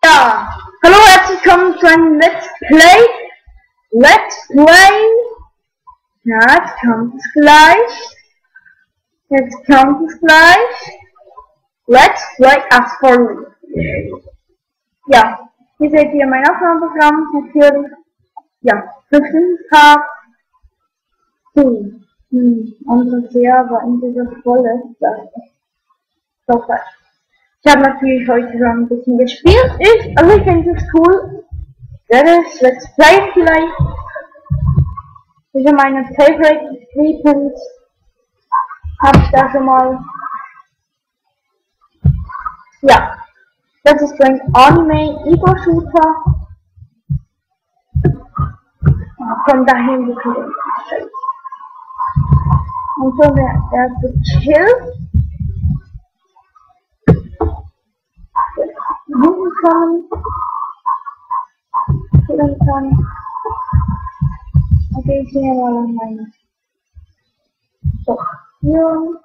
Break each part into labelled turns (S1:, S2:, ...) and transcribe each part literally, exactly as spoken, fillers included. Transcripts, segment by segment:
S1: Ja, hallo, herzlich willkommen zu einem Let's Play. Let's Play. Ja, jetzt kommt es gleich. Jetzt kommt es gleich. Let's Play as for Ja, hier seht ihr mein Aufnahmeprogramm natürlich. Ja, fünften Tag. So, hm, unsere Serie war in dieser Folge. So falsch. Ich habe natürlich heute schon ein bisschen gespielt. Ich, also ich finde es cool. Werde es Let's Play vielleicht. Das ist ja meine Favorite Weapons. Habe ich da schon mal. Ja. Das ist ein Anime Ego Shooter. Von dahin wirklich. Und so der erste Kill. Hinten kommen. Killen kann. Okay, ich sehe mal an meine. So, hier.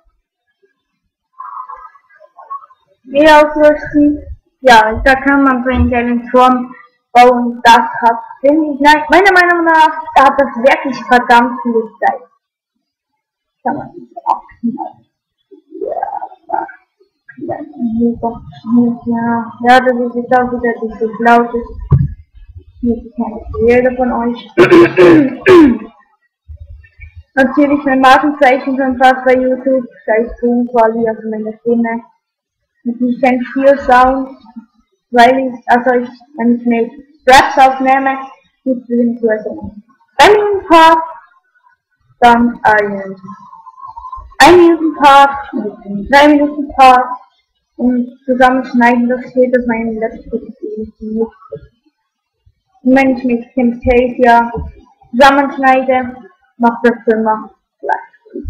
S1: Wieder ausrüsten. Ja, da kann man so einen kleinen Turm bauen. Das hat, finde ich, nein, meiner Meinung nach, da hat das wirklich verdammt viel Zeit. Kann man nicht abknallen. Ja, ja, ja, das ist jetzt auch wieder dieses lautes. Hier kennt jeder von euch. Natürlich mein Markenzeichen schon fast bei YouTube. Scheiß Tonquali, also meine Stimme. Natürlich kein viel Sound, weil ich, also ich, wenn ich mit Raps aufnehme, nicht beziehungsweise ein Minuten Part, dann einen ein Minuten Part, drei Minuten Part und zusammenschneiden, das geht auf meinem Laptop nicht. Und wenn ich mit Camtasia zusammenschneide, macht das immer gleich.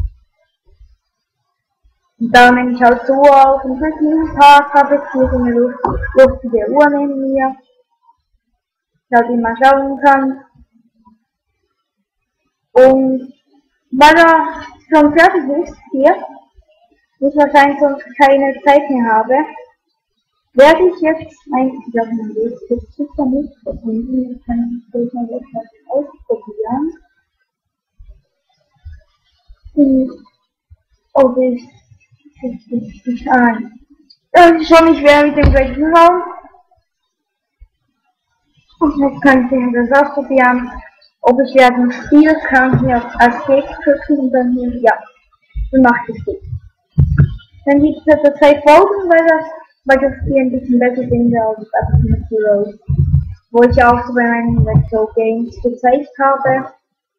S1: Und dann nehme ich halt so auf und für diesen Tag habe ich hier so eine lustige Uhr neben mir, dass ich mal schauen kann. Und weil er schon fertig ist hier, ich wahrscheinlich sonst keine Zeit mehr habe, werde ich jetzt eigentlich auf meinem Weg sicher nicht verbinden. Ich kann das mal etwas ausprobieren. Und ob ich nicht ein. Das ist schon nicht schwer mit dem gleichen Raum. Und jetzt könnt ihr das ausprobieren. Ob ich werden Spiel kann hier auf Escape drücken und dann hier, ja, dann macht es gut. Dann gibt es etwa zwei Folgen, weil das, weil das hier ein bisschen besser finde als Epic Heroes, wo ich auch so bei meinen Retro Games gezeigt habe.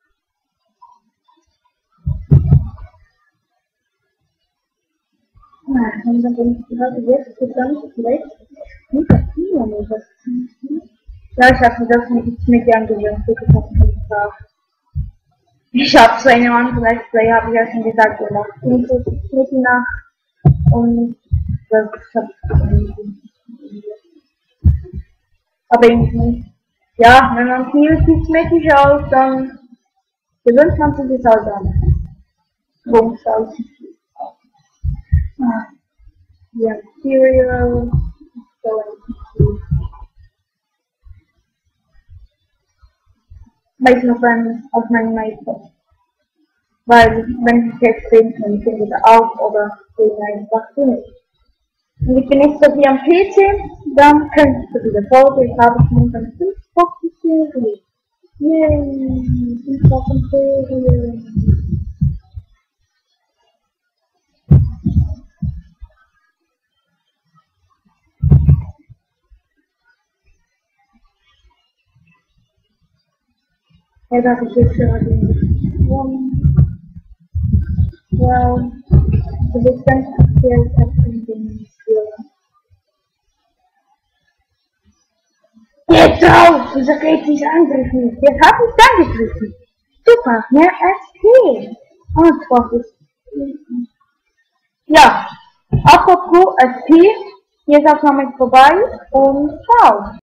S1: Und dann bin ich gerade jetzt zusammen vielleicht nicht das Video mehr das. Ja, ich habe mir das nicht mehr gern gewöhnt. Ich habe so eine andere Let's Play, habe ich ja schon gesagt, gemacht. Und so mitten nach und das habe ich aber irgendwie, ja, wenn man viel Pixmetti schaut, dann gewöhnt man sich das halt an. Bums aus. Ja, Serial, so weiß noch wenn auf meinem iPhone. Weil, wenn ich jetzt sehen kann, finde ich auch oder sehen einfach nicht. Und ich bin nicht so wie am P C, dann könnte ich wieder Folge, ich habe schon eine fünf Wochen Serie. Yay, fünf Wochen Serie. Ja, da habe ich jetzt gerade den Wow. Das ist ganz speziell, ich habe schon den Jetzt auf! Wieso geht dieser Angriff nicht? Jetzt habe ich es angegriffen. Super, mehr S P. Und was ist. Ja, apropos S P, hier ist auch noch mit vorbei und ciao.